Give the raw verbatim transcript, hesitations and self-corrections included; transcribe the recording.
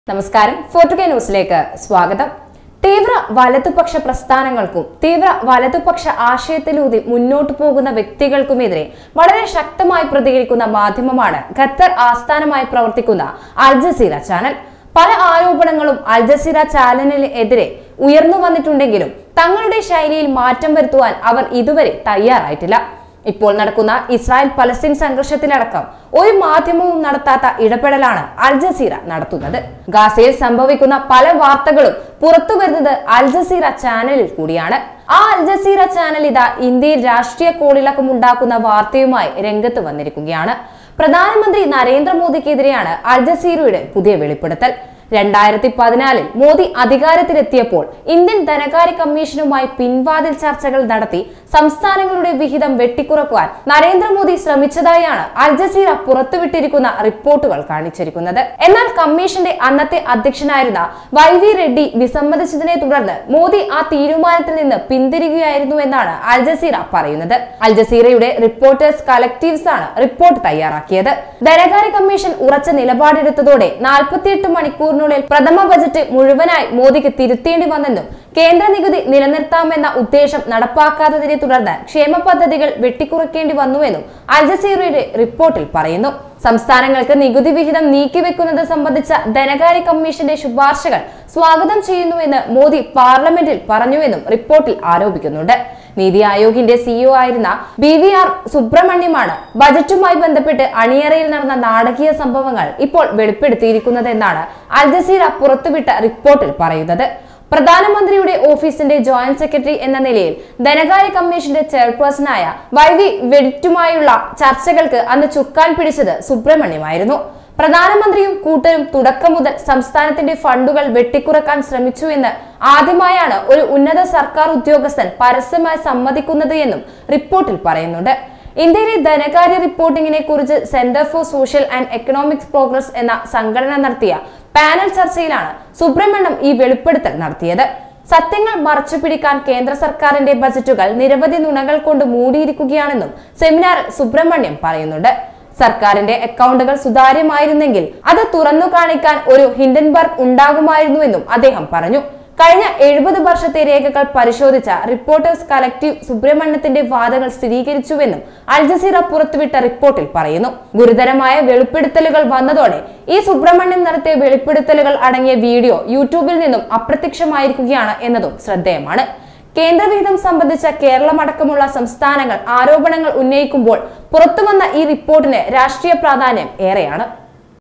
നമസ്കാരം ഫോർട്ടുകെ ന്യൂസിലേക്ക് സ്വാഗതം. തീവ്ര വലതുപക്ഷ പ്രസ്ഥാനങ്ങൾക്കും തീവ്ര വലതുപക്ഷ ആശയത്തിലൂതി മുന്നോട്ടു പോകുന്ന വ്യക്തികൾക്കുമെതിരെ വളരെ ശക്തമായി പ്രതികരിക്കുന്ന മാധ്യമമാണ് ഖത്തർ ആസ്ഥാനമായി പ്രവർത്തിക്കുന്ന അൽ ജസീറ ചാനൽ. പല ആരോപണങ്ങളും അൽ ജസീറ ചാനലിനെതിരെ ഉയർന്നു വന്നിട്ടുണ്ടെങ്കിലും തങ്ങളുടെ ശൈലിയിൽ മാറ്റം വരുത്തുവാൻ അവർ ഇതുവരെ തയ്യാറായിട്ടില്ല. ഇപ്പോൾ നടക്കുന്ന ഇസ്രായേൽ പലസ്തീൻ സംഘർഷത്തിലടക്കം ഒരു മാധ്യമവും നടത്താത്ത ഇടപെടലാണ് അൽ ജസീറ നടത്തുന്നത്. ഗാസയിൽ സംഭവിക്കുന്ന പല വാർത്തകളും പുറത്തു വരുന്നത് അൽ ജസീറ ചാനലിൽ കൂടിയാണ്. ആ അൽ ജസീറ ചാനൽ ഇതാ ഇന്ത്യയിൽ രാഷ്ട്രീയ കോളിളക്കം ഉണ്ടാക്കുന്ന വാർത്തയുമായി രംഗത്ത് വന്നിരിക്കുകയാണ്. പ്രധാനമന്ത്രി നരേന്ദ്രമോദിക്കെതിരെയാണ് അൽ ജസീറയുടെ പുതിയ വെളിപ്പെടുത്തൽ. രണ്ടായിരത്തി പതിനാലിൽ മോദി അധികാരത്തിലെത്തിയപ്പോൾ ഇന്ത്യൻ ധനകാര്യ കമ്മീഷനുമായി പിൻവാതിൽ ചർച്ചകൾ നടത്തി സംസ്ഥാനങ്ങളുടെ വിഹിതം വെട്ടിക്കുറക്കുവാൻ നരേന്ദ്രമോദി ശ്രമിച്ചതായാണ് അൽ ജസീറ പുറത്തുവിട്ടിരിക്കുന്ന റിപ്പോർട്ടുകൾ കാണിച്ചിരിക്കുന്നത്. എന്നാൽ കമ്മീഷന്റെ അന്നത്തെ അധ്യക്ഷനായിരുന്ന വൈ വി റെഡ്ഡി വിസമ്മതിച്ചതിനെ തുടർന്ന് മോദി ആ തീരുമാനത്തിൽ നിന്ന് പിന്തിരിയുകയായിരുന്നു എന്നാണ് അൽ ജസീറ പറയുന്നത്. അൽ ജസീറയുടെ റിപ്പോർട്ടേഴ്സ് കളക്ടീവ്സ് ആണ് റിപ്പോർട്ട് തയ്യാറാക്കിയത്. ധനകാര്യ കമ്മീഷൻ ഉറച്ച നിലപാടെടുത്തതോടെ നാൽപ്പത്തിയെട്ട് മണിക്കൂർ പ്രഥമ ബജറ്റ് മുഴുവനായി മോദിക്ക് തിരുത്തേണ്ടി വന്നെന്നും കേന്ദ്ര നികുതി നിലനിർത്താമെന്ന ഉദ്ദേശം നടപ്പാക്കാത്തതിനെ തുടർന്ന് ക്ഷേമ പദ്ധതികൾ വെട്ടിക്കുറയ്ക്കേണ്ടി വന്നുവെന്നും അൽ ജസീറയുടെ റിപ്പോർട്ടിൽ പറയുന്നു. സംസ്ഥാനങ്ങൾക്ക് നികുതി വിഹിതം നീക്കിവെക്കുന്നത് സംബന്ധിച്ച ധനകാര്യ കമ്മീഷന്റെ ശുപാർശകൾ സ്വാഗതം ചെയ്യുന്നുവെന്ന് മോദി പാർലമെന്റിൽ പറഞ്ഞുവെന്നും റിപ്പോർട്ടിൽ ആരോപിക്കുന്നുണ്ട്. നീതി ആയോഗിന്റെ സിഇഒ ആയിരുന്ന ബി വി ആർ സുബ്രഹ്മണ്യമാണ് ബജറ്റുമായി ബന്ധപ്പെട്ട് അണിയറയിൽ നടന്ന നാടകീയ സംഭവങ്ങൾ ഇപ്പോൾ വെളിപ്പെടുത്തിയിരിക്കുന്നതെന്നാണ് അൽ ജസീറ പുറത്തുവിട്ട റിപ്പോർട്ടിൽ പറയുന്നത്. പ്രധാനമന്ത്രിയുടെ ഓഫീസിന്റെ ജോയിന്റ് സെക്രട്ടറി എന്ന നിലയിൽ ധനകാര്യ കമ്മീഷന്റെ ചെയർപേഴ്സണായ വൈ വി വെഡിറ്റുമായുള്ള ചർച്ചകൾക്ക് അന്ന് ചുക്കാൻ പിടിച്ചത് സുബ്രഹ്മണ്യമായിരുന്നു. പ്രധാനമന്ത്രിയും കൂട്ടരും തുടക്കം മുതൽ സംസ്ഥാനത്തിന്റെ ഫണ്ടുകൾ വെട്ടിക്കുറക്കാൻ ശ്രമിച്ചു എന്ന് ആദ്യമായാണ് ഒരു ഉന്നത സർക്കാർ ഉദ്യോഗസ്ഥൻ പരസ്യമായി സമ്മതിക്കുന്നത് എന്നും റിപ്പോർട്ടിൽ പറയുന്നുണ്ട്. ഇന്ത്യയിലെ ധനകാര്യ റിപ്പോർട്ടിങ്ങിനെ കുറിച്ച് centre for social and economic progress എന്ന സംഘടന നടത്തിയ പാനൽ ചർച്ചയിലാണ് സുബ്രഹ്മണ്യം ഈ വെളിപ്പെടുത്തൽ നടത്തിയത്. സത്യങ്ങൾ മറച്ചുപിടിക്കാൻ കേന്ദ്ര സർക്കാരിന്റെ ബജറ്റുകൾ നിരവധി നുണകൾ കൊണ്ട് മൂടിയിരിക്കുകയാണെന്നും സെമിനാറിൽ സുബ്രഹ്മണ്യം പറയുന്നുണ്ട്. സർക്കാരിന്റെ അക്കൗണ്ടുകൾ സുതാര്യമായിരുന്നെങ്കിൽ അത് തുറന്നു കാണിക്കാൻ ഒരു ഹിൻഡൻബർഗ് ഉണ്ടാകുമായിരുന്നുവെന്നും അദ്ദേഹം പറഞ്ഞു. കഴിഞ്ഞ എഴുപത് വർഷത്തെ രേഖകൾ പരിശോധിച്ച റിപ്പോർട്ടേഴ്സ് കളക്ടീവ് സുബ്രഹ്മണ്യത്തിന്റെ വാദങ്ങൾ സ്ഥിരീകരിച്ചുവെന്നും അൽ ജസീറ പുറത്തുവിട്ട റിപ്പോർട്ടിൽ പറയുന്നു. ഗുരുതരമായ വെളിപ്പെടുത്തലുകൾ വന്നതോടെ ഈ സുബ്രഹ്മണ്യം നടത്തിയ വെളിപ്പെടുത്തലുകൾ അടങ്ങിയ വീഡിയോ യൂട്യൂബിൽ നിന്നും അപ്രത്യക്ഷമായിരിക്കുകയാണ് എന്നതും ശ്രദ്ധേയമാണ്. കേന്ദ്രവിഹിതം സംബന്ധിച്ച കേരളമടക്കമുള്ള സംസ്ഥാനങ്ങൾ ആരോപണങ്ങൾ ഉന്നയിക്കുമ്പോൾ പുറത്തുവന്ന ഈ റിപ്പോർട്ടിന് രാഷ്ട്രീയ പ്രാധാന്യം ഏറെയാണ്.